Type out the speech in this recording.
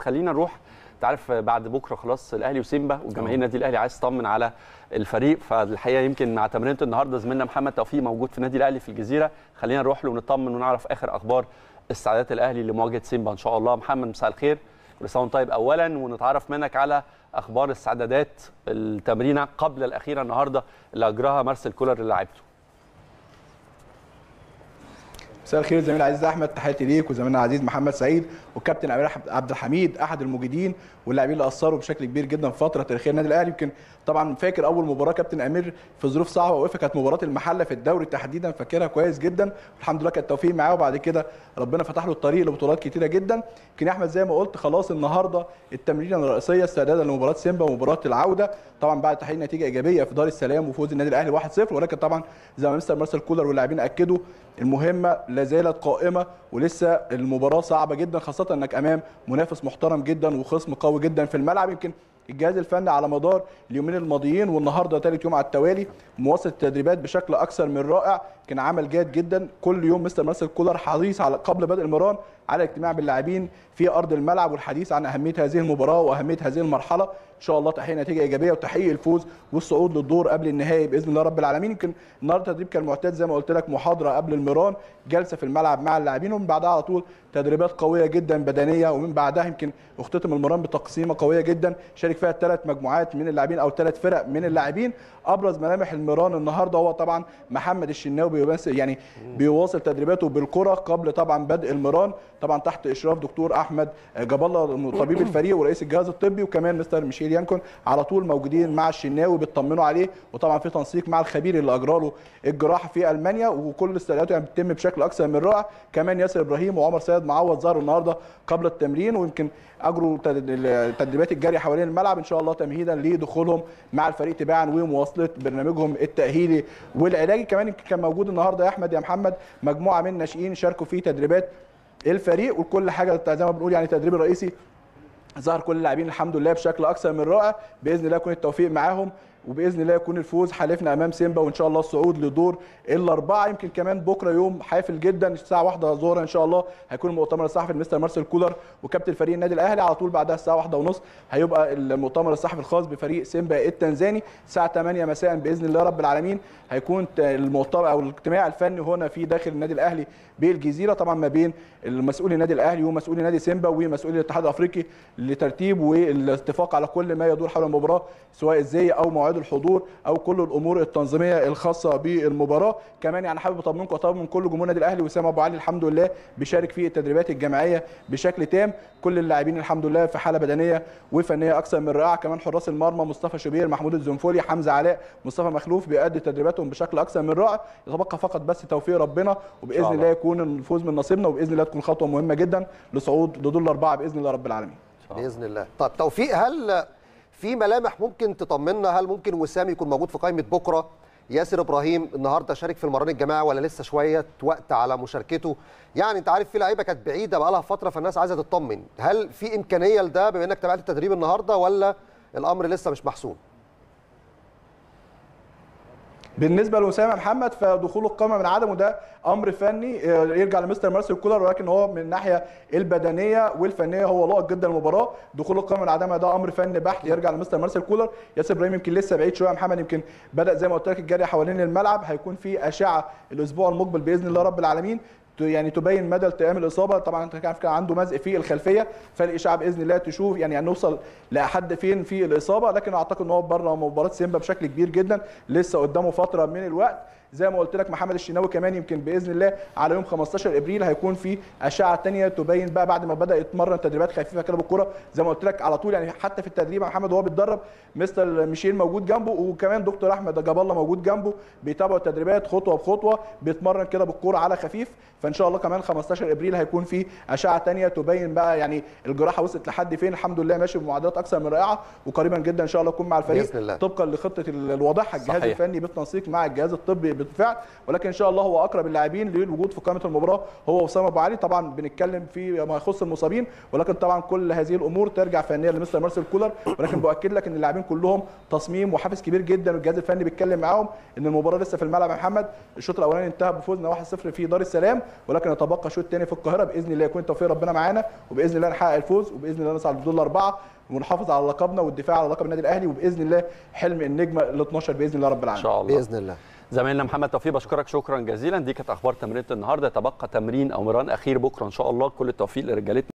خلينا نروح. تعرف بعد بكره خلاص الاهلي وسيمبا والجماهير النادي الاهلي عايز تطمن على الفريق، فالحقيقه يمكن مع تمرينه النهارده زميلنا محمد توفيق موجود في النادي الاهلي في الجزيره، خلينا نروح له ونطمن ونعرف اخر اخبار استعدادات الاهلي لمواجهه سيمبا ان شاء الله. محمد مساء الخير، كل سنه وانت طيب اولا، ونتعرف منك على اخبار استعدادات التمرينه قبل الاخيره النهارده اللي اجراها مارسيل كولر للاعيبته. مساء الخير زميلي العزيز احمد، تحياتي ليك وزميلنا العزيز محمد سعيد والكابتن امير عبد الحميد احد المجيدين واللاعبين اللي اثروا بشكل كبير جدا في فتره تاريخيه النادي الاهلي. يمكن طبعا فاكر اول مباراه كابتن امير في ظروف صعبه وقفها كانت مباراه المحله في الدوري تحديدا، فاكرها كويس جدا، والحمد لله كان التوفيق معاه وبعد كده ربنا فتح له الطريق لبطولات كتيره جدا. يمكن يا احمد زي ما قلت خلاص النهارده التمرينه الرئيسيه استعدادا لمباراه سيمبا ومباراه العوده، طبعا بعد تحقيق نتيجه ايجابيه في دار السلام وفوز النادي الاهلي 1-0، ولكن طبعا زي ما مستر مارسيل كولر واللاعبين اكدوا المهمه لا زالت قائمه ولسه المباراه صعبه جدا، خاصه انك امام منافس محترم جدا وخصم قوي جدا في الملعب. يمكن الجهاز الفني على مدار اليومين الماضيين والنهارده ثالث يوم على التوالي مواصل التدريبات بشكل اكثر من رائع، كان عمل جاد جدا. كل يوم مستر مارسيل كولر حريص على قبل بدء المران على الاجتماع باللاعبين في ارض الملعب والحديث عن اهميه هذه المباراه واهميه هذه المرحله، ان شاء الله تحقيق نتيجه ايجابيه وتحقيق الفوز والصعود للدور قبل النهائي باذن الله رب العالمين. يمكن النهارده التدريب كان معتاد زي ما قلت لك، محاضره قبل المران، جلسه في الملعب مع اللاعبين، ومن بعدها على طول تدريبات قويه جدا بدنيه، ومن بعدها يمكن اختتم المران بتقسيمه قويه جدا شارك فيها 3 مجموعات من اللاعبين او 3 فرق من اللاعبين. ابرز ملامح المران النهارده هو طبعا محمد الشناوي يعني بيواصل تدريباته بالكره قبل طبعا بدء المران، طبعا تحت اشراف دكتور احمد جاب الله طبيب الفريق ورئيس الجهاز الطبي، وكمان مستر ميشيل يانكون على طول موجودين مع الشناوي بيطمنوا عليه، وطبعا في تنسيق مع الخبير اللي اجرى له الجراحه في المانيا، وكل استعداداته يعني بتتم بشكل اكثر من رائع. كمان ياسر ابراهيم وعمر سيد معوض ظهروا النهارده قبل التمرين، ويمكن اجروا تدريبات الجري حوالين الملعب ان شاء الله تمهيدا لدخولهم مع الفريق تباعا ومواصله برنامجهم التاهيلي والعلاجي. كمان كان موجود النهارده يا احمد يا محمد مجموعه من الناشئين شاركوا في تدريبات الفريق، وكل حاجه زي ما بنقول يعني التدريب الرئيسي ظهر كل اللاعبين الحمد لله بشكل اكثر من رائع، باذن الله يكون التوفيق معاهم وباذن الله يكون الفوز حالفنا امام سيمبا وان شاء الله الصعود لدور الاربعه. يمكن كمان بكره يوم حافل جدا الساعه 1 ظهرا ان شاء الله هيكون المؤتمر الصحفي لمستر مارسيل كولر وكابتن فريق النادي الاهلي، على طول بعدها الساعه 1:30 هيبقى المؤتمر الصحفي الخاص بفريق سيمبا التنزاني، الساعه 8 مساء باذن الله رب العالمين هيكون المؤتمر او الاجتماع الفني هنا في داخل النادي الاهلي بالجزيره، طبعا ما بين المسؤول النادي الاهلي ومسؤول نادي سيمبا ومسؤول الاتحاد الافريقي لترتيب والاتفاق على كل ما يدور حول المباراه، سواء الزي او مواعيد الحضور او كل الامور التنظيميه الخاصه بالمباراه. كمان يعني حابب اطمنكم واطمن كل جمهور النادي الاهلي وسام ابو علي الحمد لله بيشارك في التدريبات الجماعيه بشكل تام، كل اللاعبين الحمد لله في حاله بدنيه وفنيه اكثر من رائعه. كمان حراس المرمى مصطفى شوبير، محمود الزنفولي، حمزه علاء، مصطفى مخلوف بيأدي تدريباتهم بشكل اكثر من رائع، يتبقى فقط بس توفيق ربنا وباذن الله يكون الفوز من نصيبنا، وباذن الله تكون خطوه مهمه جدا لصعود لدور الاربعه باذن الله رب العالمين باذن الله. طب توفيق، هل في ملامح ممكن تطمنا؟ هل ممكن وسام يكون موجود في قائمه بكره؟ ياسر ابراهيم النهارده شارك في المران الجماعي ولا لسه شويه وقت على مشاركته؟ يعني انت عارف في لعيبه كانت بعيده بقى لها فتره فالناس عايزه تطمن، هل في امكانيه لده بما انك تابعت التدريب النهارده ولا الامر لسه مش محسوم؟ بالنسبه لاسامه محمد فدخول القائمه من عدمه ده امر فني يرجع لمستر مارسيل كولر، ولكن هو من الناحيه البدنيه والفنيه هو لائق جدا المباراه. دخول القائمه من عدمها ده امر فني بحت يرجع لمستر مارسيل كولر. ياسر ابراهيم يمكن لسه بعيد شويه محمد، يمكن بدا زي ما قلت لك الجري حوالين الملعب، هيكون في اشعه الاسبوع المقبل باذن الله رب العالمين يعني تبين مدى التئام الاصابه. طبعا انت كان عنده مزق في الخلفيه، فالاشعه باذن الله تشوف يعني نوصل لحد فين في الاصابه، لكن اعتقد ان هو بره مباراه سيمبا بشكل كبير جدا، لسه قدامه فتره من الوقت. زي ما قلت لك محمد الشناوي كمان يمكن باذن الله على يوم 15 ابريل هيكون في اشعه ثانيه تبين بقى بعد ما بدا يتمرن تدريبات خفيفه كده بالكره، زي ما قلت لك على طول يعني حتى في التدريب محمد وهو بيتدرب مستر ميشيل موجود جنبه، وكمان دكتور احمد جاب الله موجود جنبه بيتابعوا التدريبات خطوه بخطوه، بيتمرن كده بالكره على خفيف. فان شاء الله كمان 15 ابريل هيكون في اشعه ثانيه تبين بقى يعني الجراحه وصلت لحد فين. الحمد لله ماشي بمعدلات اكثر من رائعه، وقريبا جدا ان شاء الله يكون مع الفريق طبقا لخطه الواضحه الجهاز الفني بالتنسيق مع الجهاز الطبي بالفعل، ولكن ان شاء الله هو اقرب اللاعبين للوجود في قائمه المباراه هو وسام ابو علي. طبعا بنتكلم في ما يخص المصابين، ولكن طبعا كل هذه الامور ترجع فنيا لمستر مارسيل كولر، ولكن باكد لك ان اللاعبين كلهم تصميم وحافز كبير جدا، والجهاز الفني بيتكلم معاهم ان المباراه لسه في الملعب يا محمد. الشوط الاولاني انتهى بفوزنا 1-0 في دار السلام، ولكن يتبقى شوط ثاني في القاهره باذن الله يكون توفيق ربنا معانا، وباذن الله نحقق الفوز، وباذن الله نصعد للدور الاربعه ونحافظ على لقبنا والدفاع على لقب النادي الاهلي، وباذن الله حلم النجمه ال 12 باذن الله رب العالمين. ان شاء الله باذن الله. زميلنا محمد توفيق بشكرك شكرا جزيلا. دي كانت اخبار تمرينه النهارده. يتبقى تمرين او مران اخير بكره ان شاء الله. كل التوفيق لرجالتنا.